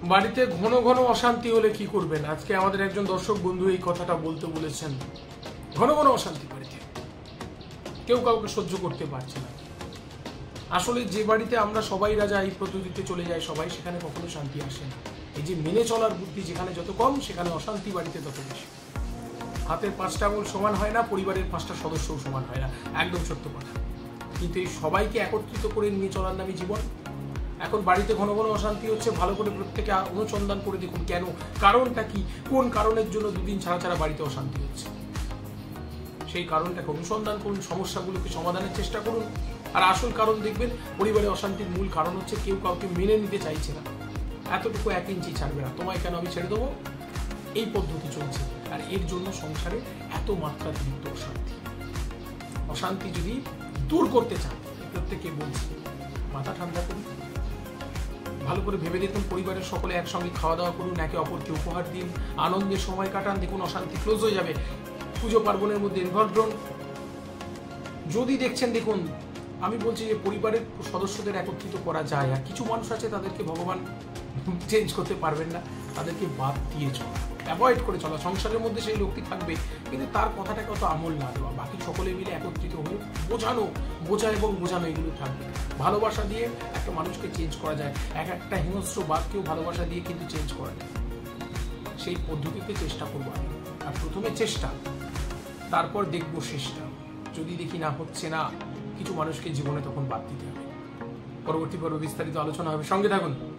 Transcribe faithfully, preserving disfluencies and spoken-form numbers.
বাড়িতে ঘন ঘন অশান্তি হলে কি করবেন? আজকে আমাদের একজন দর্শক বন্ধু এই কথাটা বলতে বলেছেন। ঘন ঘন অশান্তি বাড়িতে, কেউ কাউকে সহ্য করতে পারছে না। আসলে যে বাড়িতে আমরা সবাই রাজা এই পদ্ধতিতে চলে যায় সবাই, সেখানে কখনো শান্তি আসে না। এই যে মেনে চলার বুদ্ধি যেখানে যত কম, সেখানে অশান্তি বাড়িতে তত বেশি। হাতের পাঁচটা আঙুল সমান হয় না, পরিবারের পাঁচটা সদস্যও সমান হয় না, একদম সত্য কথা। কিন্তু এই সবাইকে একত্রিত করে নিয়ে চলার নামই জীবন। এখন বাড়িতে ঘন ঘন অশান্তি হচ্ছে, ভালো করে প্রত্যেকে অনুসন্ধান করে দেখুন কেন, কারণটা কি, কোন কারণের জন্য দুদিন ছাড়া ছাড়া বাড়িতে অশান্তি হচ্ছে। সেই কারণটাকে অনুসন্ধান করুন, সমস্যাগুলোকে সমাধানের চেষ্টা করুন। আর আসল কারণ দেখবেন, পরিবারে অশান্তির মূল কারণ হচ্ছে কেউ কাউকে মেনে নিতে চাইছে না। এতটুকু এক ইঞ্চি ছাড়বে না, তোমায় কেন আমি ছেড়ে দেবো, এই পদ্ধতি চলছে। আর এর জন্য সংসারে এত মাত্রাতিরিক্ত অশান্তি। অশান্তি যদি দূর করতে চান, প্রত্যেকে বলছি মাথা ঠান্ডা করুন, ভালো করে ভেবে দেখুন, পরিবারের সকলে একসঙ্গে খাওয়া দাওয়া করুন, একে অপরকে উপহার দিন, আনন্দের সময় কাটান, দেখুন অশান্তি ক্লোজ হয়ে যাবে। পুজো পার্বণের মধ্যে ইনভলভড হন। যদি দেখছেন, দেখুন আমি বলছি যে পরিবারের সদস্যদের একত্রিত করা যায়। আর কিছু মানুষ আছে তাদেরকে ভগবান চেঞ্জ করতে পারবেন না, তাদেরকে বাদ দিয়ে চলা, অ্যাভয়েড করে চলা। সংসারের মধ্যে সেই লোকটি থাকবে, কিন্তু তার কথাটাকে অত আমল না দেওয়া, বাকি সকলে মিলে একত্রিত হয়ে বোঝানো, বোঝা এবং বোঝানো এগুলো থাকবে। ভালোবাসা দিয়ে একটা মানুষকে চেঞ্জ করা যায়, এক একটা হিংস্র বাদকেও ভালোবাসা দিয়ে কিন্তু চেঞ্জ করা যায়। সেই পদ্ধতিতে চেষ্টা করবো আমি। আর প্রথমে চেষ্টা, তারপর দেখবো শেষটা। যদি দেখি না হচ্ছে না, কিছু মানুষকে জীবনে তখন বাদ দিতে হবে। পরবর্তী পর্বে বিস্তারিত আলোচনা হবে, সঙ্গে থাকুন।